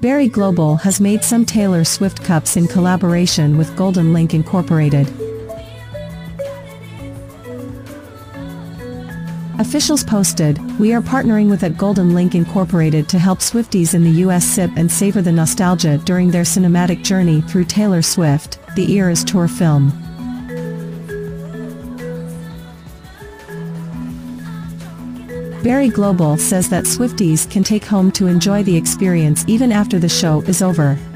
Berry Global has made some Taylor Swift cups in collaboration with Golden Link Incorporated. Officials posted, "We are partnering with at Golden Link Incorporated to help Swifties in the US sip and savor the nostalgia during their cinematic journey through Taylor Swift, The Eras Tour film." Berry Global says that Swifties can take home to enjoy the experience even after the show is over.